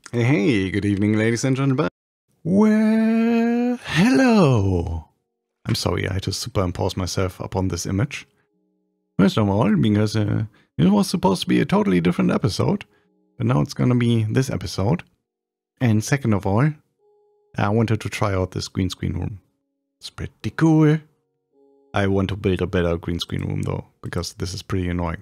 Hey, good evening, ladies and gentlemen. Well, hello. I'm sorry, I had to superimpose myself upon this image. First of all, because it was supposed to be a totally different episode, but now it's gonna be this episode. And second of all, I wanted to try out this green screen room. It's pretty cool. I want to build a better green screen room though, because this is pretty annoying.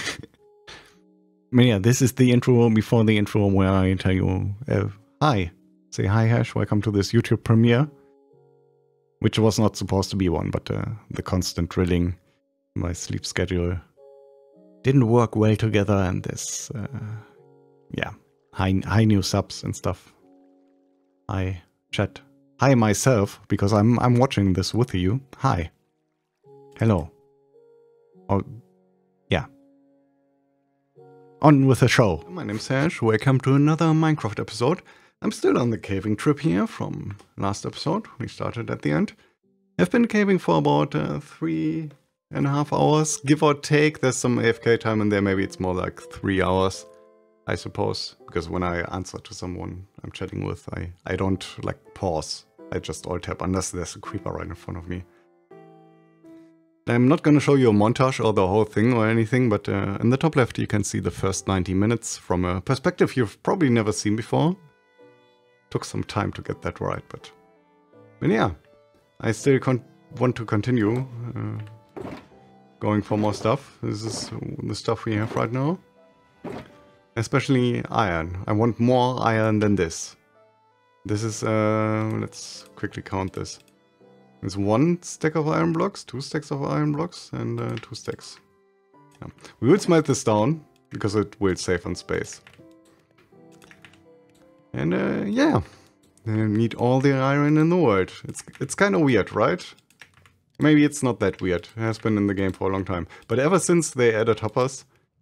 But yeah, this is the intro before the intro where I tell you, hi. Say hi, Hash, welcome to this YouTube premiere. Which was not supposed to be one, but the constant drilling, my sleep schedule didn't work well together, and this, yeah, high new subs and stuff. Hi, chat. Hi myself, because I'm watching this with you. Hi. Hello. Oh, yeah. On with the show. My name's Hash, welcome to another Minecraft episode. I'm still on the caving trip here from last episode. We started at the end. I've been caving for about 3.5 hours, give or take. There's some AFK time in there. Maybe it's more like 3 hours, I suppose. Because when I answer to someone I'm chatting with, I don't like pause. I just alt tab unless there's a creeper right in front of me. I'm not going to show you a montage or the whole thing or anything, but in the top left you can see the first 90 minutes from a perspective you've probably never seen before. Took some time to get that right, but yeah, I still want to continue going for more stuff. This is the stuff we have right now. Especially iron. I want more iron than this. This is, let's quickly count this. It's 1 stack of iron blocks, 2 stacks of iron blocks, and 2 stacks. Yeah. We will smelt this down, because it will save on space. And yeah, I need all the iron in the world. It's kind of weird, right? Maybe it's not that weird. It has been in the game for a long time. But ever since they added hoppers,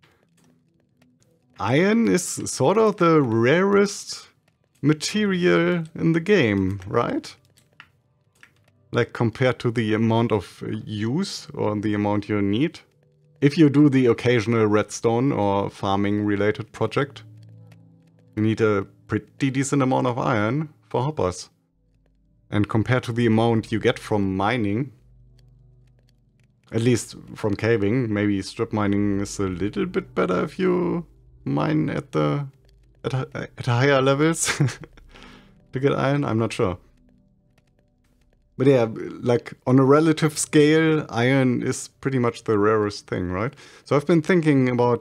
iron is sort of the rarest material in the game, right? Like compared to the amount of use or the amount you need. If you do the occasional redstone or farming related project, you need a pretty decent amount of iron for hoppers. And compared to the amount you get from mining, at least from caving, maybe strip mining is a little bit better if you mine at higher levels to get iron, I'm not sure. But yeah, like on a relative scale, iron is pretty much the rarest thing, right? So I've been thinking about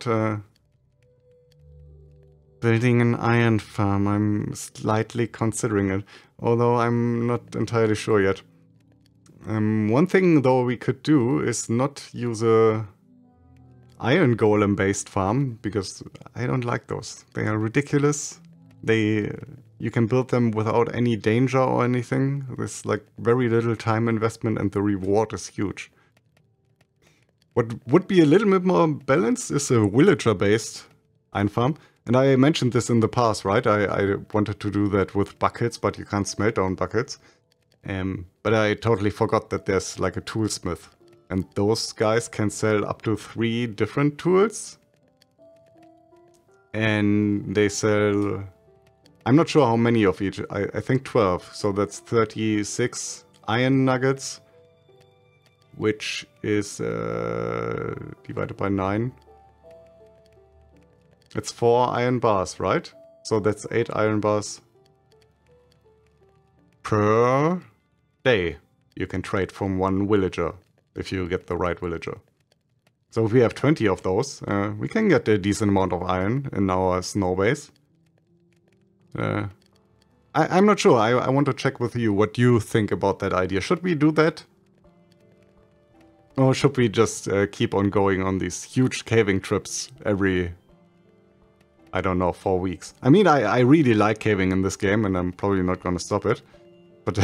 building an iron farm. I'm slightly considering it, although I'm not entirely sure yet. One thing though we could do is not use a iron golem based farm, because I don't like those. They are ridiculous. You can build them without any danger or anything. There's like very little time investment and the reward is huge. What would be a little bit more balanced is a villager based iron farm. And I mentioned this in the past, right? I wanted to do that with buckets, but you can't smelt down buckets. But I totally forgot that there's like a toolsmith. And those guys can sell up to 3 different tools. And they sell... I'm not sure how many of each. I think 12. So that's 36 iron nuggets. Which is divided by 9. It's 4 iron bars, right? So that's 8 iron bars per day. You can trade from 1 villager, if you get the right villager. So if we have 20 of those, we can get a decent amount of iron in our snow base. I'm not sure. I want to check with you what you think about that idea. Should we do that? Or should we just keep on going on these huge caving trips every, I don't know, 4 weeks? I mean, I really like caving in this game, and I'm probably not going to stop it. But,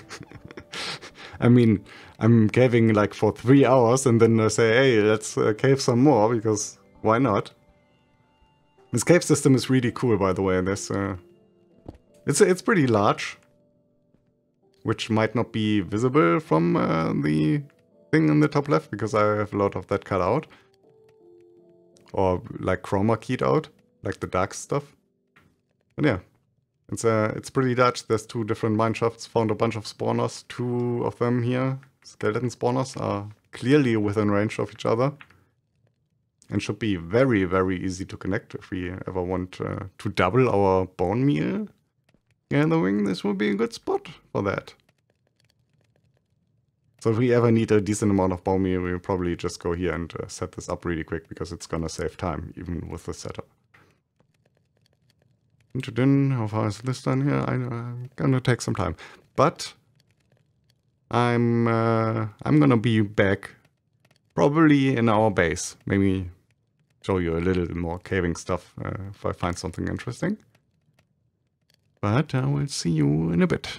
I mean, I'm caving like for 3 hours, and then I say, hey, let's cave some more, because why not? This cave system is really cool, by the way. There's, it's pretty large, which might not be visible from the thing in the top left, because I have a lot of that cut out. Or like chroma keyed out, like the dark stuff. But yeah, It's pretty Dutch. There's 2 different mineshafts. Found a bunch of spawners. 2 of them here, skeleton spawners, are clearly within range of each other. And should be very, very easy to connect if we ever want to double our bone meal gathering. This would be a good spot for that. So if we ever need a decent amount of bone meal, we'll probably just go here and set this up really quick, because it's gonna save time, even with the setup. How far is this done here? I'm gonna take some time. But I'm gonna be back probably in our base. Maybe show you a little more caving stuff if I find something interesting. But I will see you in a bit.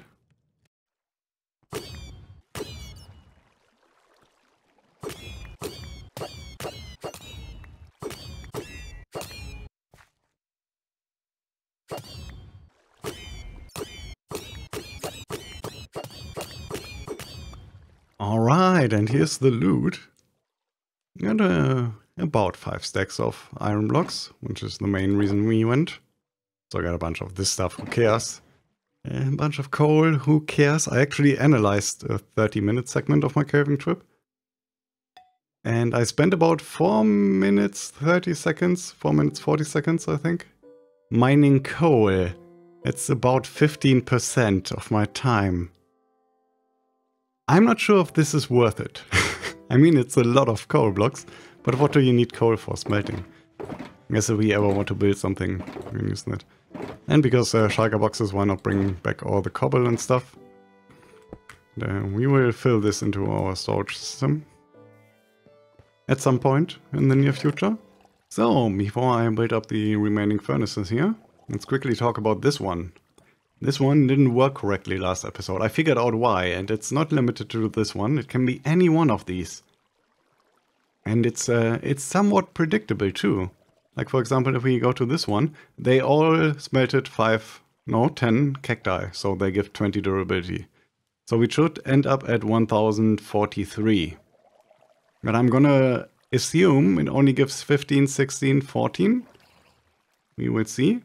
Alright, and here's the loot. Got about 5 stacks of iron blocks, which is the main reason we went. So I got a bunch of this stuff, who cares? A bunch of coal, who cares? I actually analyzed a 30-minute segment of my caving trip. And I spent about 4 minutes 30 seconds, 4 minutes 40 seconds, I think, mining coal. It's about 15% of my time. I'm not sure if this is worth it. I mean, it's a lot of coal blocks, but what do you need coal for? Smelting. I guess if we ever want to build something, we can use that. And because shulker boxes, why not bring back all the cobble and stuff? We will fill this into our storage system at some point in the near future. So, before I build up the remaining furnaces here, let's quickly talk about this one. This one didn't work correctly last episode. I figured out why, and it's not limited to this one. It can be any one of these. And it's somewhat predictable too. Like, for example, if we go to this one, they all smelted 10 cacti, so they give 20 durability. So we should end up at 1043. But I'm gonna assume it only gives 15, 16, 14. We will see.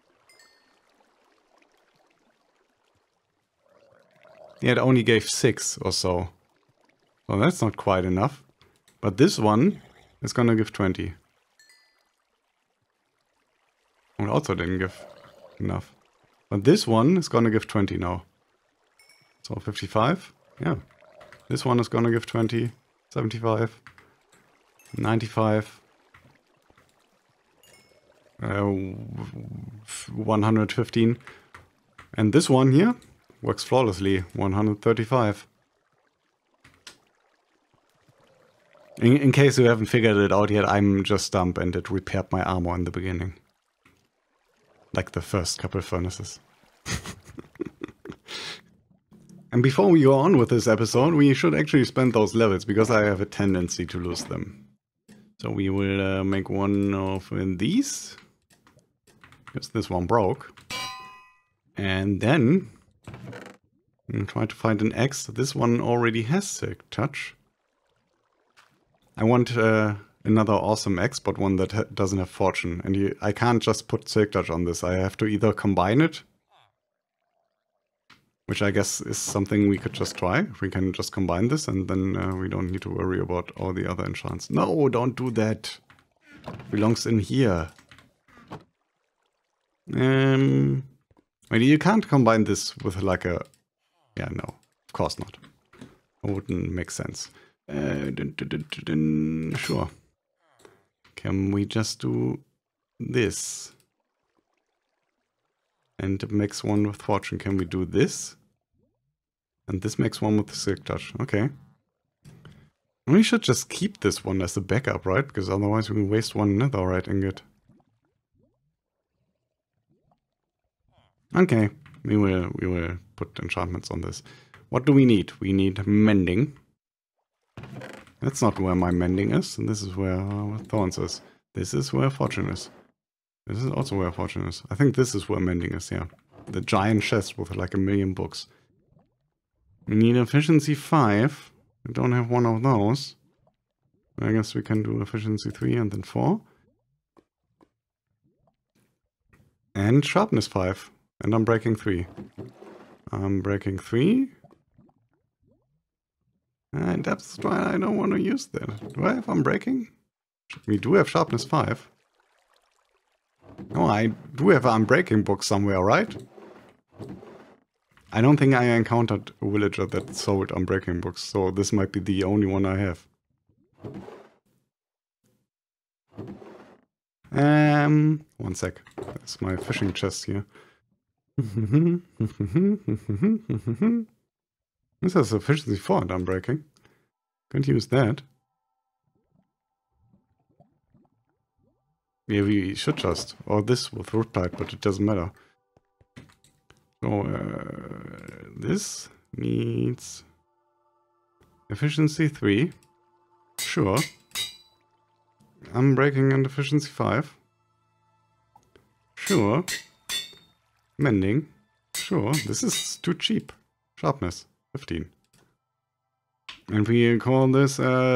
Yeah, it only gave 6 or so. So that's not quite enough. But this one is gonna give 20. And also didn't give enough. But this one is gonna give 20 now. So 55. Yeah. This one is gonna give 20. 75. 95. 115. And this one here works flawlessly. 135. In case you haven't figured it out yet, I'm just dumb and it repaired my armor in the beginning. Like the first couple furnaces. And before we go on with this episode, we should actually spend those levels, because I have a tendency to lose them. So we will make one of these, because this one broke. And then we'll try to find an axe. This one already has Silk Touch. I want another awesome axe, but one that doesn't have Fortune. And I can't just put Silk Touch on this. I have to either combine it, which I guess is something we could just try. We can just combine this, and then we don't need to worry about all the other enchants. No, don't do that. It belongs in here. Maybe you can't combine this with like a... Yeah, no, of course not. It wouldn't make sense. Sure. Can we just do this? And it makes one with Fortune. Can we do this? And this makes one with the Silk Touch. Okay. We should just keep this one as a backup, right? Because otherwise we can waste one netherite ingot. Okay. We will put enchantments on this. What do we need? We need mending. That's not where my mending is. And this is where thorns is. This is where Fortune is. This is also where Fortune is. I think this is where mending is, yeah. The giant chest with like 1,000,000 books. We need efficiency 5. I don't have one of those. I guess we can do efficiency 3 and then 4. And sharpness 5. And I'm breaking 3. I'm breaking 3. And that's why I don't want to use that. Do I have unbreaking? We do have sharpness 5. Oh, I do have an unbreaking book somewhere, right? I don't think I encountered a villager that sold unbreaking books, so this might be the only one I have. One sec. That's my fishing chest here. This has efficiency 4 and unbreaking. Can't use that. Yeah, we should just. Or this with root type, but it doesn't matter. So, this needs efficiency 3. Sure. Unbreaking and efficiency 5. Sure. Mending. Sure. This is too cheap. Sharpness. 15. And we call this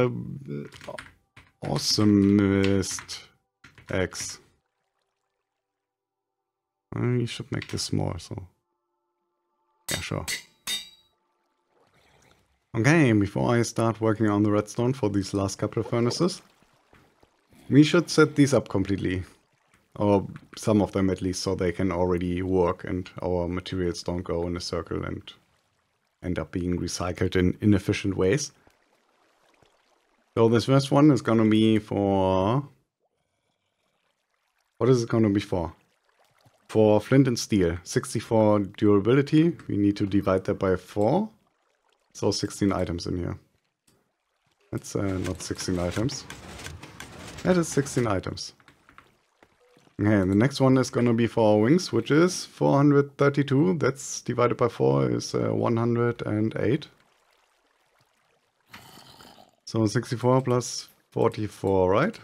Awesomest X. We should make this small, so yeah, sure. Okay, before I start working on the redstone for these last couple of furnaces, we should set these up completely. Or some of them at least, so they can already work and our materials don't go in a circle and end up being recycled in inefficient ways. So this first one is gonna be for... What is it gonna be for? For flint and steel. 64 durability. We need to divide that by 4. So 16 items in here. That's not 16 items. That is 16 items. Okay, the next one is gonna be for our wings, which is 432. That's divided by 4 is 108. So 64 plus 44, right?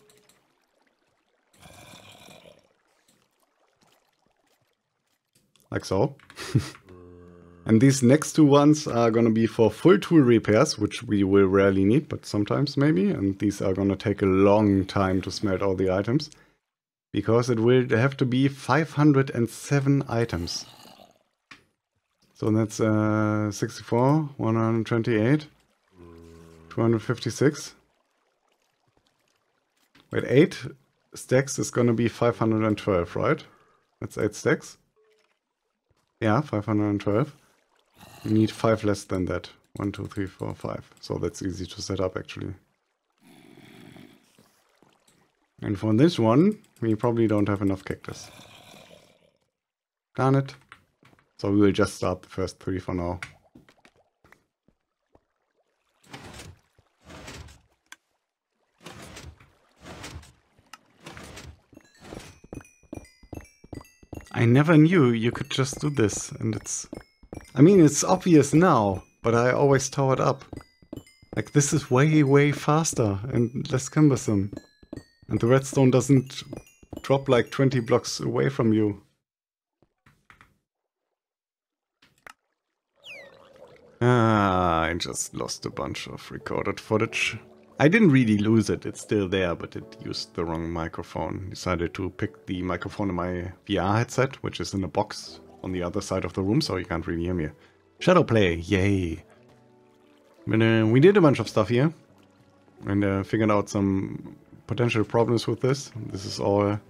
Like so. And these next two ones are gonna be for full tool repairs, which we will rarely need, but sometimes maybe. And these are gonna take a long time to smelt all the items. Because it will have to be 507 items. So that's 64, 128, 256. Wait, 8 stacks is gonna be 512, right? That's 8 stacks. Yeah, 512. We need 5 less than that. 1, 2, 3, 4, 5. So that's easy to set up actually. And for this one, we probably don't have enough cactus. Darn it. So we will just start the first 3 for now. I never knew you could just do this, and it's... I mean, it's obvious now, but I always tore it up. Like, this is way, way faster and less cumbersome. And the redstone doesn't drop like 20 blocks away from you. Ah, I just lost a bunch of recorded footage. I didn't really lose it, it's still there, but it used the wrong microphone. Decided to pick the microphone in my VR headset, which is in a box on the other side of the room, so you can't really hear me. Shadowplay, yay! But, we did a bunch of stuff here, and figured out some potential problems with this. This is all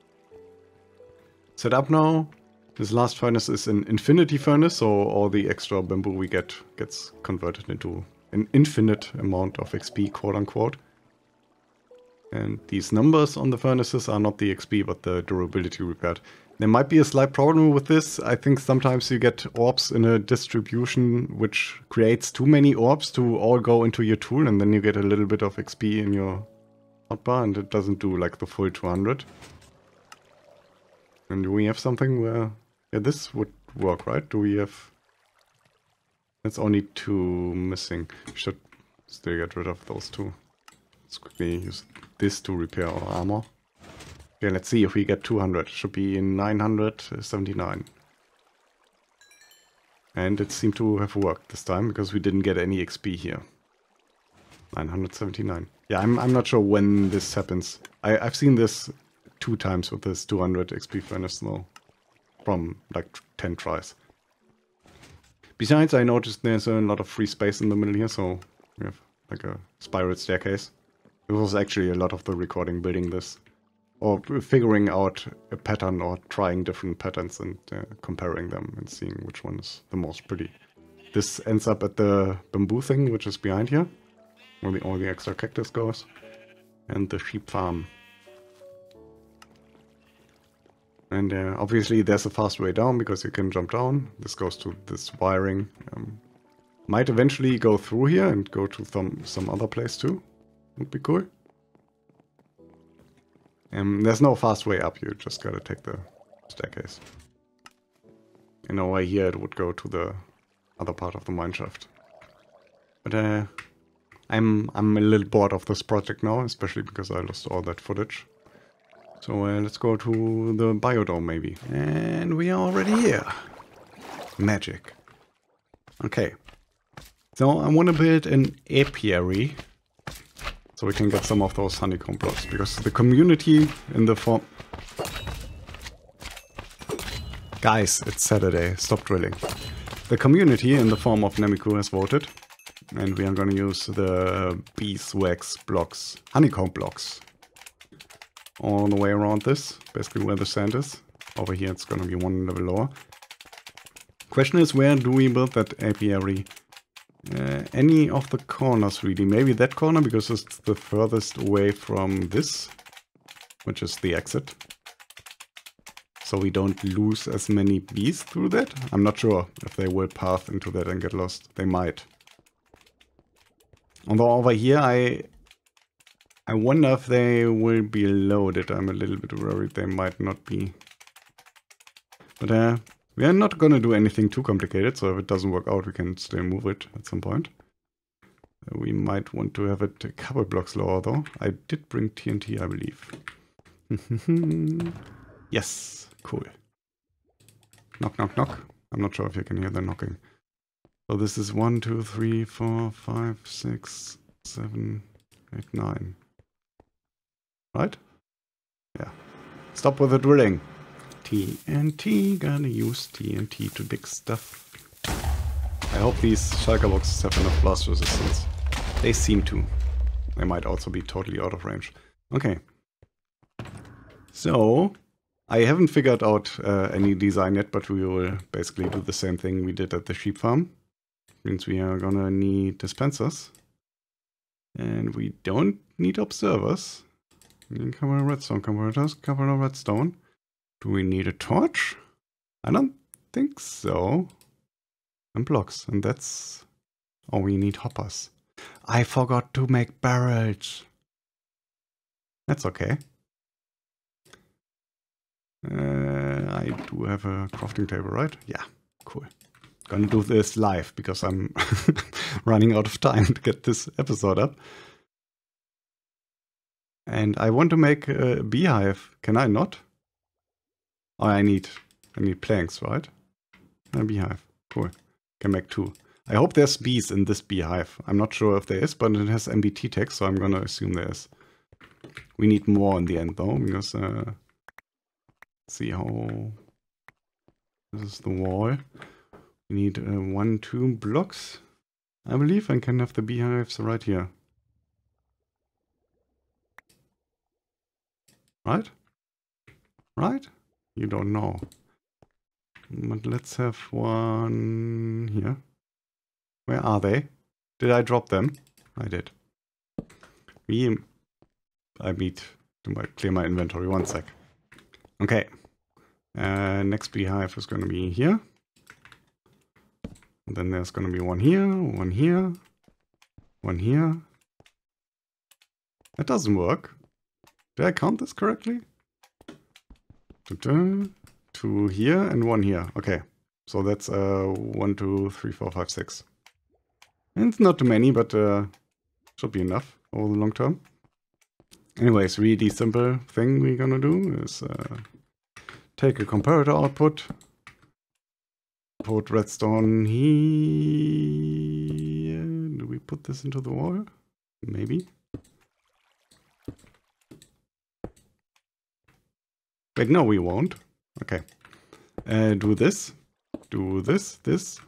set up now. This last furnace is an infinity furnace, so all the extra bamboo we get gets converted into an infinite amount of XP, quote unquote. And these numbers on the furnaces are not the XP, but the durability repaired. There might be a slight problem with this. I think sometimes you get orbs in a distribution which creates too many orbs to all go into your tool, and then you get a little bit of XP in your hotbar, and it doesn't do like the full 200. And do we have something where... Yeah, this would work, right? Do we have... That's only 2 missing. We should still get rid of those 2. Let's quickly use this to repair our armor. Okay, let's see if we get 200. Should be in 979. And it seemed to have worked this time, because we didn't get any XP here. 979. Yeah, I'm not sure when this happens. I've seen this 2 times with this 200 XP furnace though. from like 10 tries. Besides, I noticed there's a lot of free space in the middle here, so we have like a spiral staircase. It was actually a lot of the recording building this. Or figuring out a pattern or trying different patterns and comparing them and seeing which one is the most pretty. This ends up at the bamboo thing, which is behind here, where all the extra cactus goes. And the sheep farm. And obviously there's a fast way down because you can jump down. This goes to this wiring. Might eventually go through here and go to some other place too. Would be cool. There's no fast way up, you just gotta take the staircase. And over here it would go to the other part of the mineshaft. But I'm a little bored of this project now, especially because I lost all that footage. So let's go to the biodome maybe. And we are already here. Magic. Okay. So I want to build an apiary. So we can get some of those honeycomb blocks. Because the community in the form... Guys, it's Saturday. Stop drilling. The community in the form of Nemiku has voted. And we are going to use the beeswax blocks. Honeycomb blocks. All the way around this, basically where the sand is. Over here it's going to be one level lower. Question is, where do we build that apiary? Any of the corners really. Maybe that corner because it's the furthest away from this, which is the exit. So we don't lose as many bees through that. I'm not sure if they will path into that and get lost. They might. Although over here I wonder if they will be loaded. I'm a little bit worried they might not be. But we are not going to do anything too complicated, so if it doesn't work out we can still move it at some point. We might want to have it a couple blocks lower though. I did bring TNT, I believe. Yes, cool. Knock, knock, knock. I'm not sure if you can hear the knocking. So this is 1, 2, 3, 4, 5, 6, 7, 8, 9. Right? Yeah. Stop with the drilling. TNT, gotta use TNT to big stuff. I hope these shulker boxes have enough blast resistance. They seem to. They might also be totally out of range. Okay. So, I haven't figured out any design yet, but we will basically do the same thing we did at the sheep farm. Means we are gonna need dispensers. And we don't need observers. We can cover redstone converters, cover redstone. Do we need a torch? I don't think so. And blocks, and that's... Oh, we need hoppers. I forgot to make barrels. That's okay. I do have a crafting table, right? Yeah, cool. Gonna do this live because I'm running out of time to get this episode up. And I want to make a beehive. Can I not? Oh, I need planks, right? A beehive. Cool. Can make 2. I hope there's bees in this beehive. I'm not sure if there is, but it has MBT text, so I'm gonna assume there is. We need more in the end though, because let's see how this is the wall. We need 1, 2 blocks, I believe, and can have the beehives right here. Right? Right? You don't know. But let's have one here. Where are they? Did I drop them? I did. I need to clear my inventory. 1 sec. Okay. Next beehive is going to be here. And then there's going to be one here, one here, one here. That doesn't work. Did I count this correctly? 2 here and 1 here. Okay. So that's 1, 2, 3, 4, 5, 6. And it's not too many, but should be enough over the long term. Anyways, really simple thing we're gonna do is take a comparator output, put redstone here. Do we put this into the wall? Maybe. Wait, no, we won't. Okay. Do this. Do this. This.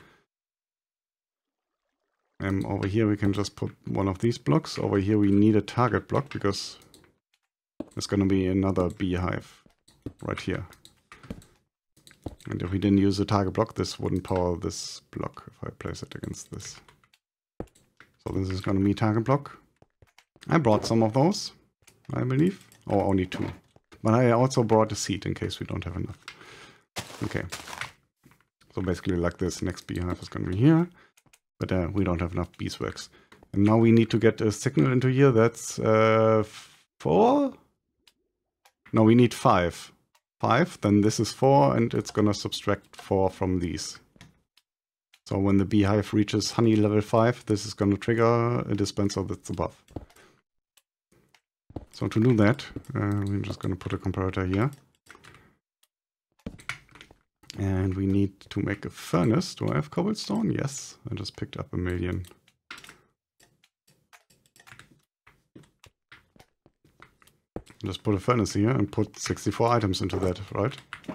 Over here we can just put one of these blocks. Over here we need a target block because there's going to be another beehive right here. And if we didn't use a target block, this wouldn't power this block if I place it against this. So this is going to be target block. I brought some of those, I believe. Or only 2. But I also brought a seed in case we don't have enough. Okay. So basically like this, next beehive is going to be here. But we don't have enough beeswax. And now we need to get a signal into here. That's 4? No, we need 5. 5, then this is 4, and it's gonna subtract 4 from these. So when the beehive reaches honey level 5, this is gonna trigger a dispenser that's above. So to do that, we're just gonna put a comparator here. And we need to make a furnace. Do I have cobblestone? Yes, I just picked up 1,000,000. Just put a furnace here and put 64 items into that, right?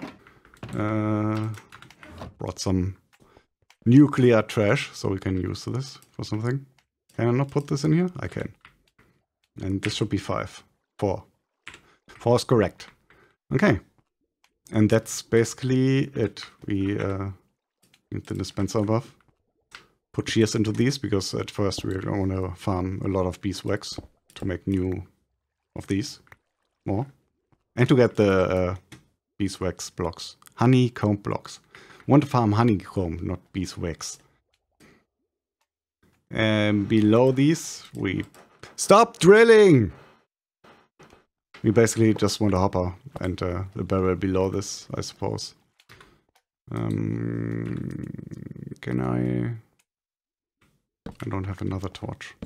Brought some nuclear trash, so we can use this for something. Can I not put this in here? I can. And this should be 5. 4. 4 is correct. Okay. And that's basically it. We need the dispenser above. Put shears into these, because at first we're going to farm a lot of beeswax to make new of these. More. And to get the beeswax blocks. Honeycomb blocks. Want to farm honeycomb, not beeswax. And below these, we... Stop drilling! We basically just want a hopper and the barrel below this, I suppose. Can I don't have another torch.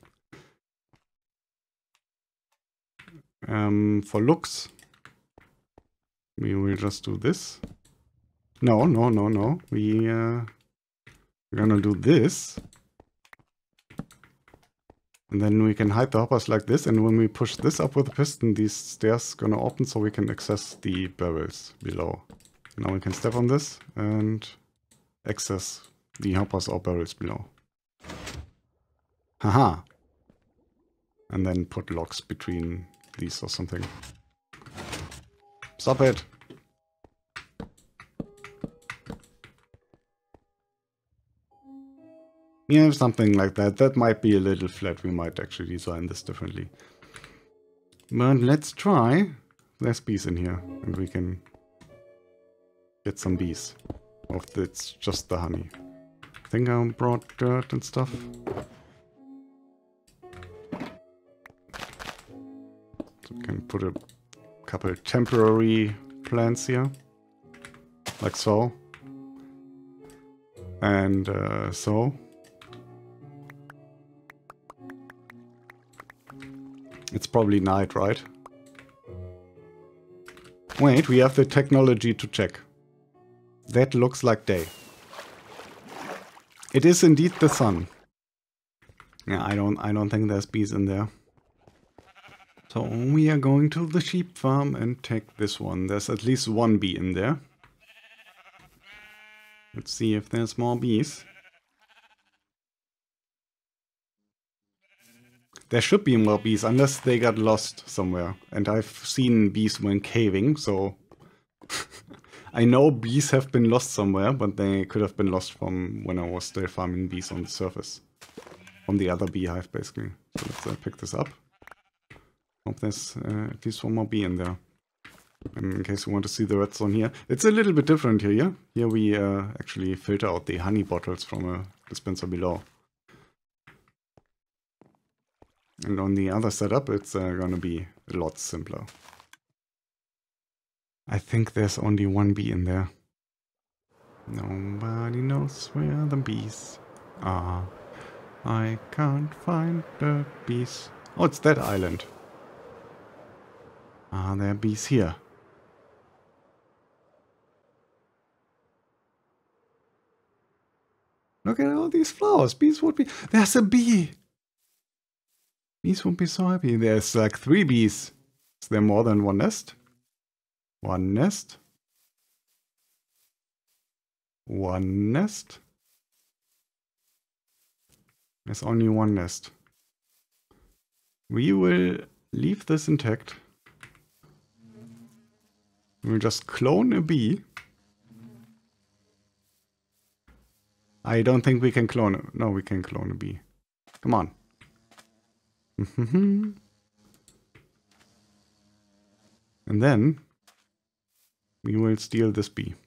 For looks, we will just do this. No. We're gonna do this. And then we can hide the hoppers like this, and when we push this up with the piston, these stairs gonna open so we can access the barrels below. Now we can step on this and access the hoppers or barrels below. Haha! And then put locks between these or something. Stop it! Yeah, something like that. That might be a little flat. We might actually design this differently. But let's try. There's bees in here, and we can get some bees. Or if it's just the honey. I think I brought dirt and stuff. So we can put a couple temporary plants here. Like so. And so. It's probably night, right? Wait, we have the technology to check. That looks like day. It is indeed the sun. Yeah, I don't think there's bees in there. So we are going to the sheep farm and take this one. There's at least one bee in there. Let's see if there's more bees. There should be more bees, unless they got lost somewhere. And I've seen bees when caving, so... I know bees have been lost somewhere, but they could have been lost from when I was still farming bees on the surface. From the other beehive, basically. So let's pick this up. Hope there's at least one more bee in there. In case you want to see the red zone here. It's a little bit different here, yeah? Here we actually filter out the honey bottles from a dispenser below. And on the other setup, it's gonna be a lot simpler. I think there's only one bee in there. Nobody knows where the bees are. I can't find the bees. Oh, it's that island. Are there bees here? Look at all these flowers. Bees would be... There's a bee! Bees would be so happy. There's like 3 bees. Is there more than one nest? One nest. one nest. There's only one nest. We will leave this intact. We'll just clone a bee. I don't think we can clone it. No, we can clone a bee. Come on. And then we will steal this bee.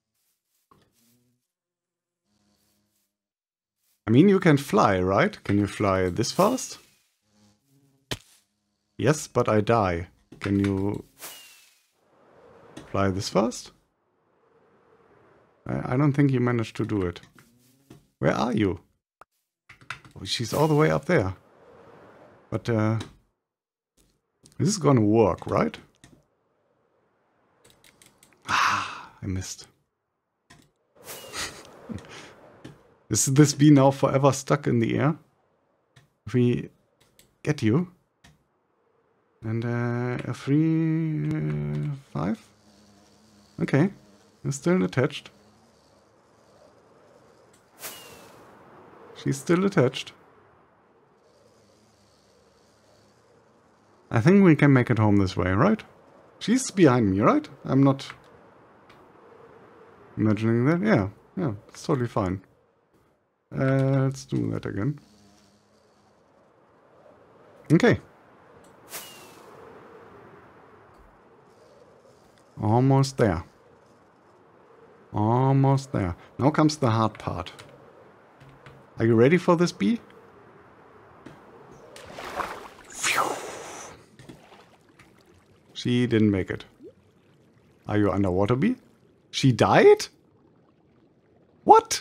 I mean, you can fly, right? Can you fly this fast? Yes, but I die. Can you fly this fast? I don't think you managed to do it. Where are you? Oh, she's all the way up there. But this is gonna work, right? Ah, I missed. Is this bee now forever stuck in the air? If we get you. And a 3, 5. Okay, it's still attached. She's still attached. I think we can make it home this way, right? She's behind me, right? I'm not imagining that. Yeah, it's totally fine. Let's do that again. Okay. Almost there. Almost there. Now comes the hard part. Are you ready for this bee? Phew. She didn't make it. Are you underwater bee? She died? What?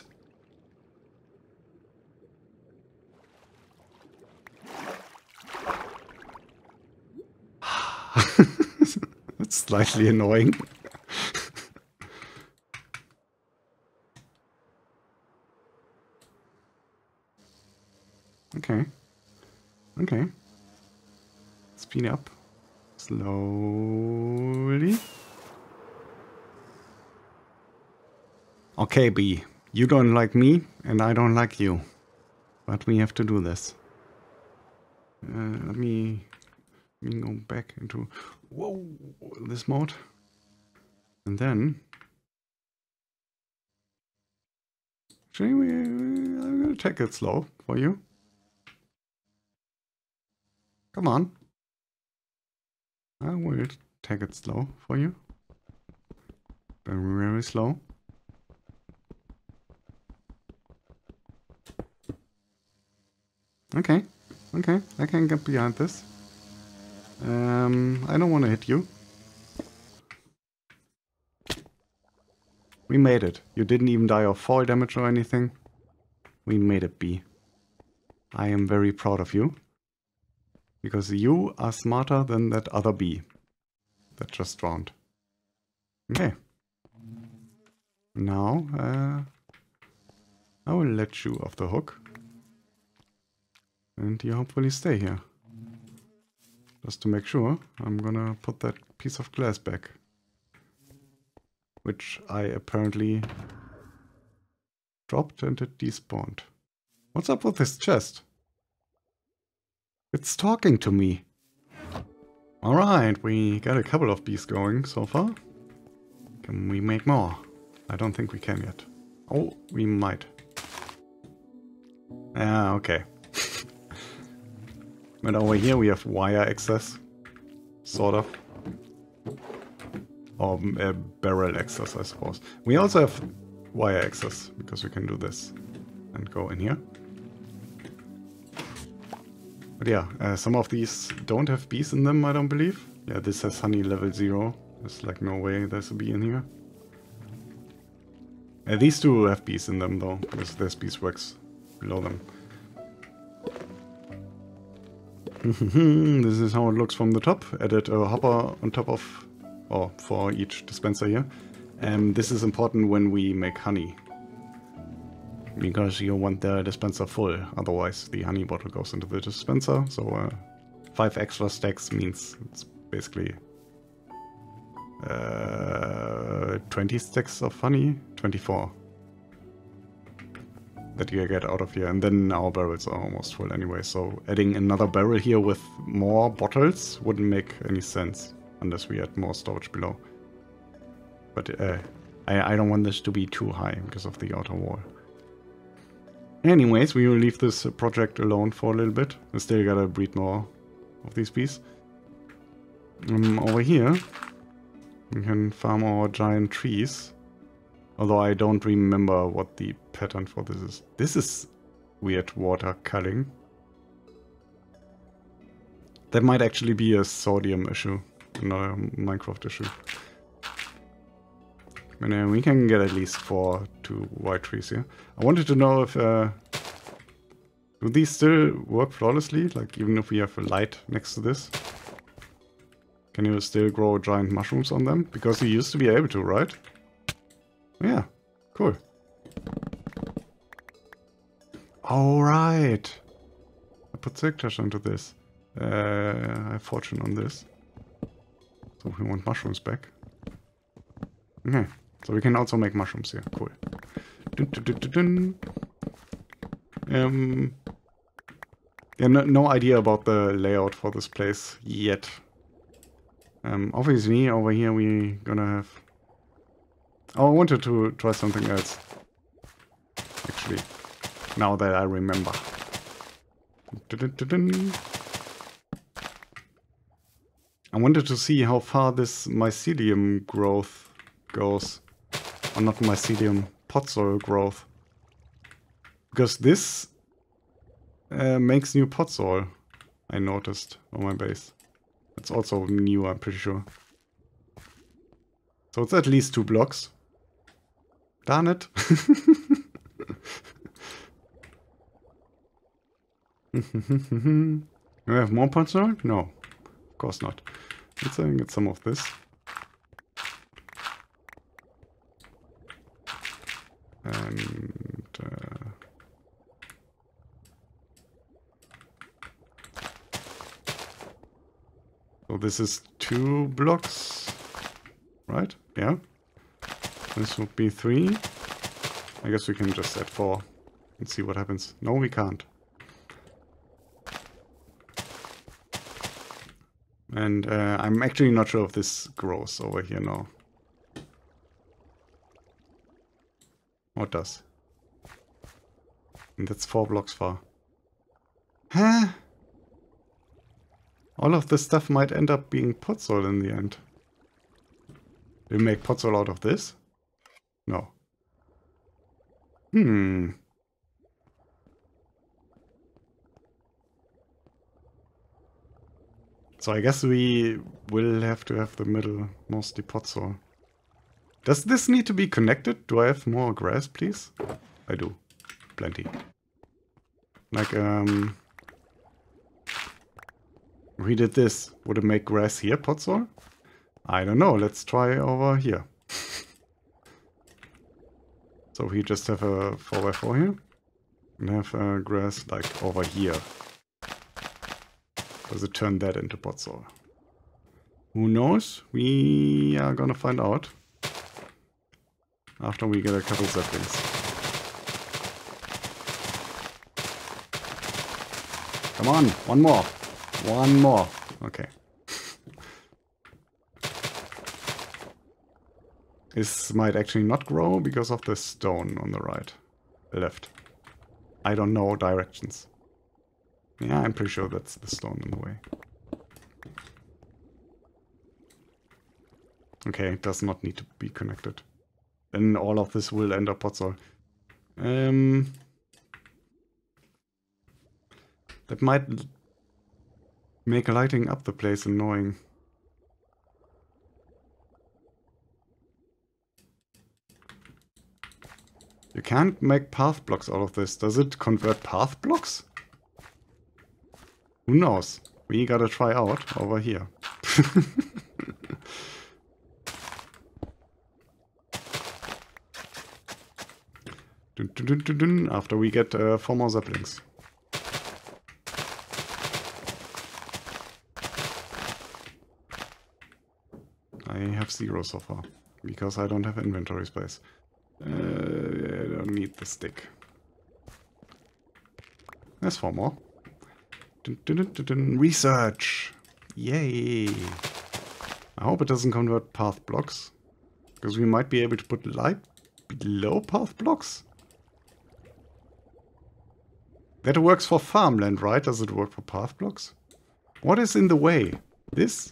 That's slightly annoying. Okay. Okay. Speed up. Slowly. Okay, bee. You don't like me, and I don't like you. But we have to do this. Let me go back into this mode. And then... Actually, I'm going to take it slow for you. Come on. I will take it slow for you. Very, very slow. Okay. Okay, I can get behind this. I don't want to hit you. We made it. You didn't even die of fall damage or anything. We made it, bee. I am very proud of you. Because you are smarter than that other bee that just drowned. Okay. Now, I will let you off the hook. And you hopefully stay here. Just to make sure, I'm gonna put that piece of glass back. Which I apparently dropped and it despawned. What's up with this chest? It's talking to me. Alright, we got a couple of bees going so far. Can we make more? I don't think we can yet. Oh, we might. Ah, okay. But over here we have wire access. Sort of. Or barrel access, I suppose. We also have wire access, because we can do this. And go in here. But yeah, some of these don't have bees in them, I don't believe. Yeah, this has honey level 0. There's like no way there's a bee in here. These two have bees in them though, because there's beeswax below them. This is how it looks from the top. Added a hopper on top of, or for each dispenser here. This is important when we make honey. Because you want the dispenser full, otherwise the honey bottle goes into the dispenser. So 5 extra stacks means it's basically 20 stacks of honey, 24. that you get out of here. And then our barrels are almost full anyway, so adding another barrel here with more bottles wouldn't make any sense unless we had more storage below. But I don't want this to be too high because of the outer wall. Anyways, we will leave this project alone for a little bit. We still gotta breed more of these bees. Over here, we can farm our giant trees. Although I don't remember what the pattern for this is. This is weird water culling. That might actually be a sodium issue, not a Minecraft issue. And we can get at least 2 white trees here. I wanted to know if... do these still work flawlessly? Like, even if we have a light next to this? Can you still grow giant mushrooms on them? Because you used to be able to, right? Yeah, cool. Alright. I put Silktash into this. I have fortune on this. So we want mushrooms back. Okay. So we can also make mushrooms here. Cool. Dun, dun, dun, dun, dun. Yeah, no idea about the layout for this place yet. Obviously, over here we gonna have... Oh, I wanted to try something else. Actually, now that I remember. Dun, dun, dun, dun. I wanted to see how far this mycelium growth goes. Or not mycelium, pot soil growth. Because this makes new pot soil, I noticed on my base. It's also new, I'm pretty sure. So it's at least 2 blocks. Darn it. Do we have more pot soil? No, of course not. Let's get some of this. And so this is 2 blocks, right? Yeah. This would be 3. I guess we can just add 4 and see what happens. No, we can't. And I'm actually not sure if this grows over here now. What does? And that's 4 blocks far. Huh? All of this stuff might end up being pot soil in the end. Do we make pot soil out of this? No. So I guess we will have to have the middle mostly pot soil. Does this need to be connected? Do I have more grass, please? I do. Plenty. Like, we did this. Would it make grass here, pot soil? I don't know. Let's try over here. So we just have a 4x4 here. And have grass like over here. Does it turn that into pot soil? Who knows? We are gonna find out. After we get a couple saplings. Come on, one more. One more. Okay. This might actually not grow because of the stone on the right. Left. I don't know directions. Yeah, I'm pretty sure that's the stone in the way. Okay, it does not need to be connected. Then all of this will end up pot soil. That might make lighting up the place annoying. You can't make path blocks out of this. Does it convert path blocks? Who knows? We gotta try out over here. Dun, dun, dun, dun, dun, after we get 4 more saplings. I have 0 so far, because I don't have inventory space. I don't need the stick. There's 4 more. Research! Yay! I hope it doesn't convert path blocks. Because we might be able to put light below path blocks. That works for farmland, right? Does it work for path blocks? What is in the way? This?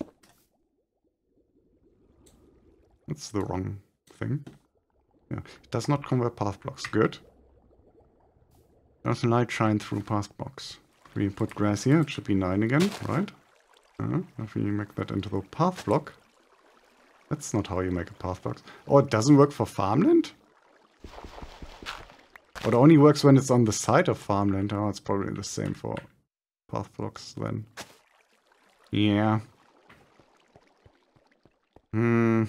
That's the wrong thing. Yeah, it does not convert path blocks. Good. Does light shine through path blocks? If we put grass here, it should be 9 again, right? If we make that into the path block. That's not how you make a path block. Oh, it doesn't work for farmland? Or it only works when it's on the side of farmland. Oh, it's probably the same for path blocks then. Yeah. I'm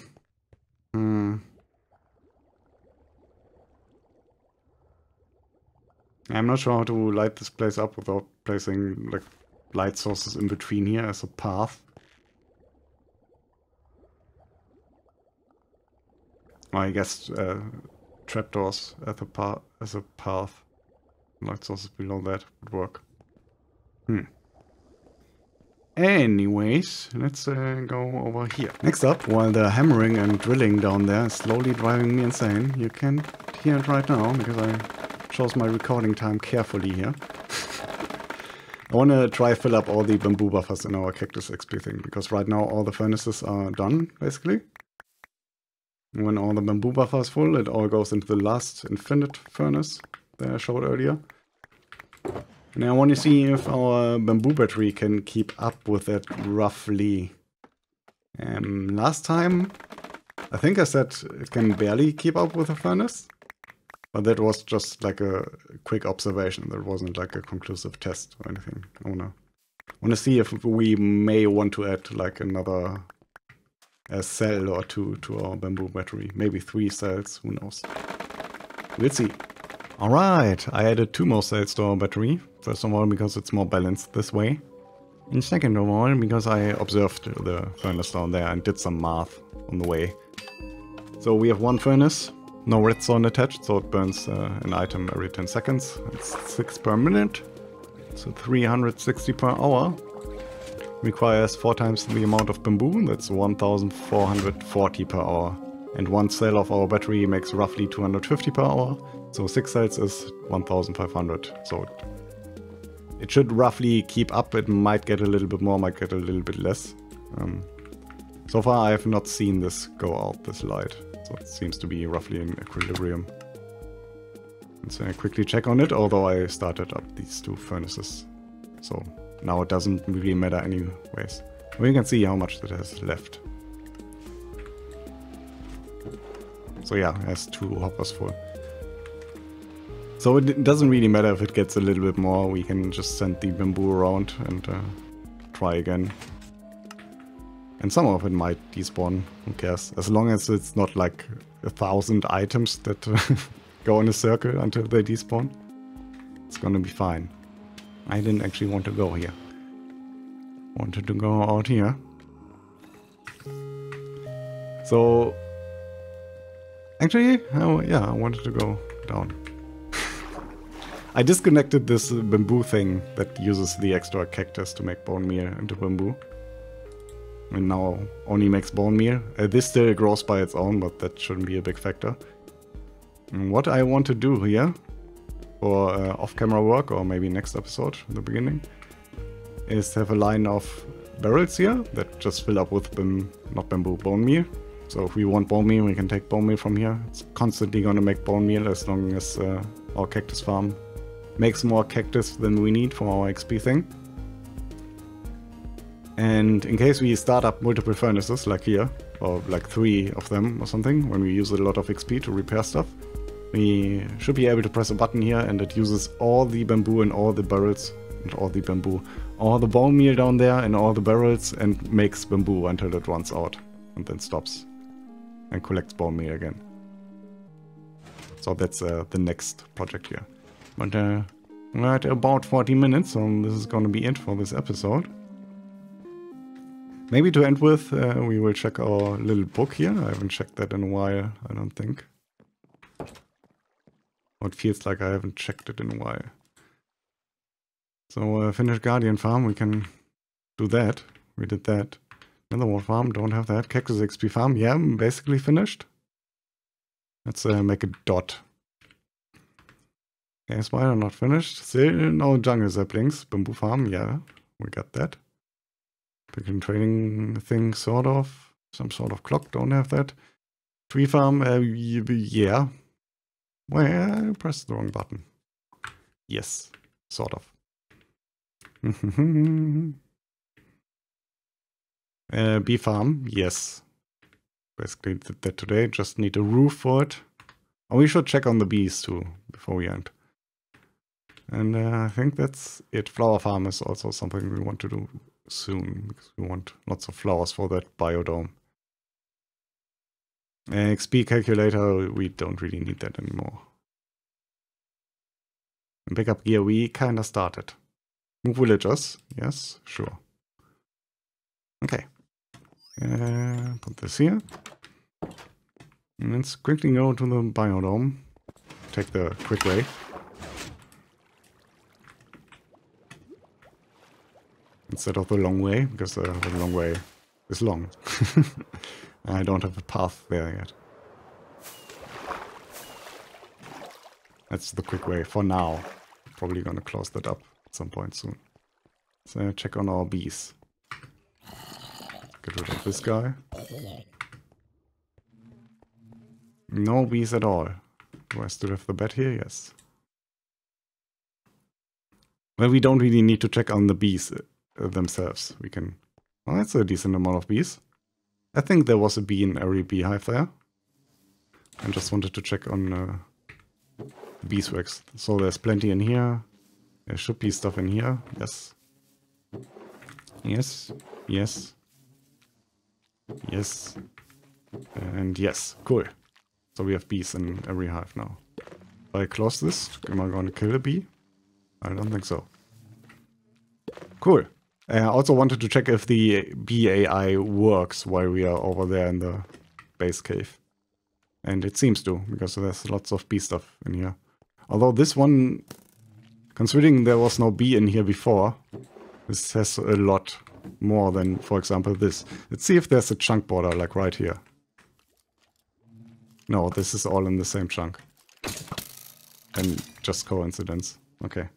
not sure how to light this place up without placing like light sources in between here as a path. I guess trapdoors as a path. Light sources below that would work. Anyways, let's go over here. Next up, while the hammering and drilling down there is slowly driving me insane, you can't hear it right now because I chose my recording time carefully here. I want to try fill up all the bamboo buffers in our cactus XP thing, because right now all the furnaces are done, basically. When all the bamboo buffer is full, it all goes into the last infinite furnace that I showed earlier. And I want to see if our bamboo battery can keep up with that roughly. Last time, I think I said it can barely keep up with the furnace. But that was just like a quick observation. That wasn't like a conclusive test or anything. I want to see if we may want to add like another cell or 2 to our bamboo battery. Maybe 3 cells, who knows. We'll see. Alright, I added 2 more cells to our battery. First of all, because it's more balanced this way. And second of all, because I observed the furnace down there and did some math on the way. So we have 1 furnace, no redstone attached, so it burns an item every 10 seconds. It's 6 per minute, so 360 per hour. Requires 4 times the amount of bamboo, that's 1440 per hour. And 1 cell of our battery makes roughly 250 per hour, so 6 cells is 1500. So it should roughly keep up. It might get a little bit more, might get a little bit less. So far I have not seen this go out, this light, so it seems to be roughly in equilibrium. Let's quickly check on it, although I started up these 2 furnaces. So now it doesn't really matter anyways. We can see how much that has left. So yeah, it has 2 hoppers full. So it doesn't really matter if it gets a little bit more. We can just send the bamboo around and try again. And some of it might despawn, who cares? As long as it's not like 1000 items that go in a circle until they despawn. It's gonna be fine. I didn't actually want to go here. Wanted to go out here. So actually, yeah, I wanted to go down. I disconnected this bamboo thing that uses the extra cactus to make bone meal into bamboo. And now only makes bone meal. This still grows by its own, but that shouldn't be a big factor. And what I want to do here, for off-camera work, or maybe next episode in the beginning, is have a line of barrels here that just fill up with bone meal. So if we want bone meal, we can take bone meal from here. It's constantly going to make bone meal as long as our cactus farm makes more cactus than we need for our XP thing. And in case we start up multiple furnaces, like here, or like 3 of them or something, when we use a lot of XP to repair stuff, we should be able to press a button here and it uses all the bamboo and all the barrels, and all the bone meal down there and all the barrels, and makes bamboo until it runs out, and then stops and collects bone meal again. So that's the next project here. But we're at about 40 minutes, so this is going to be it for this episode. Maybe to end with, we will check our little book here. I haven't checked that in a while, I don't think. Or it feels like I haven't checked it in a while. So finish Guardian Farm, we can do that. We did that. Netherwall Farm, don't have that. Cactus XP Farm, yeah, basically finished. Let's make a dot. Okay, Spider not finished. Still no Jungle Saplings. Bamboo Farm, yeah, we got that. Picking trading thing, sort of. Some sort of clock, don't have that. Tree Farm, yeah. Well, I pressed the wrong button. Yes, sort of. Bee Farm, yes. Basically did that today, just need a roof for it. Oh, we should check on the bees too, before we end. And I think that's it. Flower Farm is also something we want to do soon, because we want lots of flowers for that biodome. XP calculator, we don't really need that anymore. And pickup gear, we kinda started. Move villagers, yes, sure. Okay. Put this here. And let's quickly go to the biodome. Take the quick way. Instead of the long way, because the long way is long. I don't have a path there yet. That's the quick way for now. Probably gonna close that up at some point soon. So check on our bees. Get rid of this guy. No bees at all. Do I still have the bed here? Yes. Well, we don't really need to check on the bees themselves. We can... Well, that's a decent amount of bees. I think there was a bee in every beehive there. I just wanted to check on beeswax. So there's plenty in here. There should be stuff in here. Yes. Yes. Yes. Yes. And yes. Cool. So we have bees in every hive now. If I close this, am I going to kill a bee? I don't think so. Cool. I also wanted to check if the bee AI works while we are over there in the base cave. And it seems to, because there's lots of bee stuff in here. Although this one, considering there was no bee in here before, this has a lot more than, for example, this. Let's see if there's a chunk border, like right here. No, this is all in the same chunk. And just coincidence. Okay.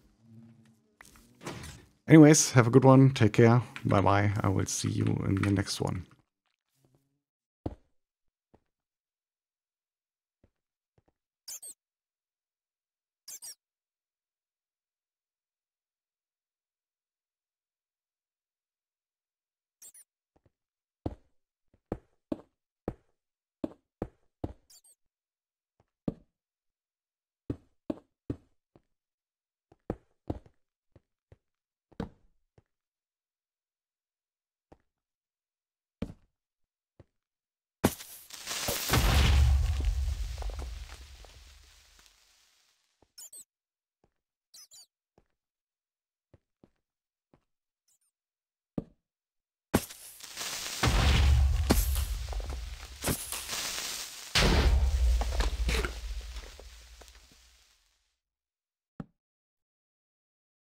Anyways, have a good one. Take care. Bye-bye. I will see you in the next one.